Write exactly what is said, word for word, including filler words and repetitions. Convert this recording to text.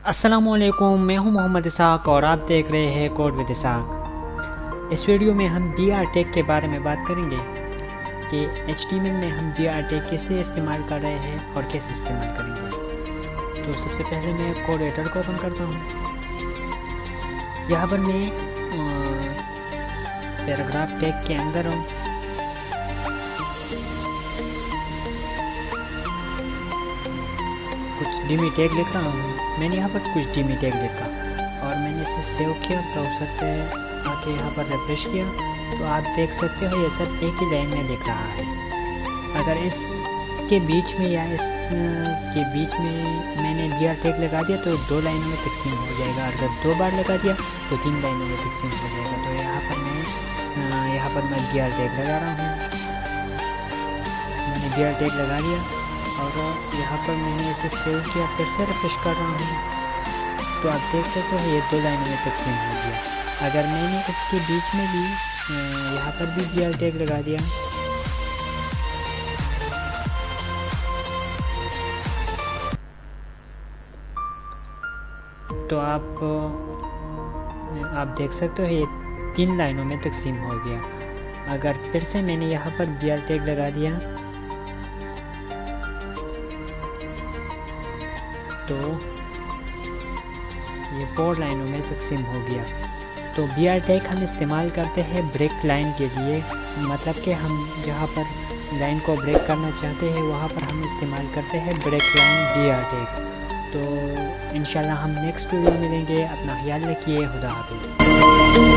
अस्सलामुअलैकुम, मैं हूं मोहम्मद इसाक और आप देख रहे हैं कोड विद इसाक। इस वीडियो में हम बी आर टैग के बारे में बात करेंगे कि एच टी एम एल में हम बी आर टैग किस लिए इस्तेमाल कर रहे हैं और कैसे इस्तेमाल करेंगे। तो सबसे पहले मैं कोड एडिटर को ओपन करता हूं। यहाँ पर मैं पैराग्राफ टैग के अंदर हूँ। कुछ डीमी टैग लिख रहा हूँ। मैंने यहाँ पर कुछ डीमी टैग लिखा और मैंने इसे सेव किया। ब्राउज़र पे आके यहाँ पर रिफ्रेश किया तो आप देख सकते हो ये सब एक ही लाइन में लिख रहा है। अगर इसके बीच में या इस के बीच में मैंने बी आर टैग लगा दिया तो दो लाइनों में तकसीम हो जाएगा। अगर दो बार लगा दिया तो तीन लाइनों में तकसीम हो जाएगा। तो यहाँ पर मैं यहाँ पर मैं बी आर टैग लगा रहा हूँ। मैंने बी आर टैग लगा दिया और यहाँ पर मैंने इसे सेव किया, फिर से रिफ्रेश कर रहा हूँ तो आप देख सकते हो ये दो लाइनों में तकसीम हो गया। अगर मैंने इसके बीच में भी यहाँ पर भी बी आर टैग लगा दिया तो आप आप देख सकते हो ये तीन लाइनों में तकसीम हो गया। अगर फिर से मैंने यहाँ पर बी आर टैग लगा दिया तो ये फोर लाइनों में तकसीम हो गया। तो बी आर टैग हम इस्तेमाल करते हैं ब्रेक लाइन के लिए, मतलब कि हम जहाँ पर लाइन को ब्रेक करना चाहते हैं वहाँ पर हम इस्तेमाल करते हैं break line B R tag. तो इंशाल्लाह हम नेक्स्ट वीडियो में मिलेंगे। अपना ख्याल रखिए। खुदा हाफिज़।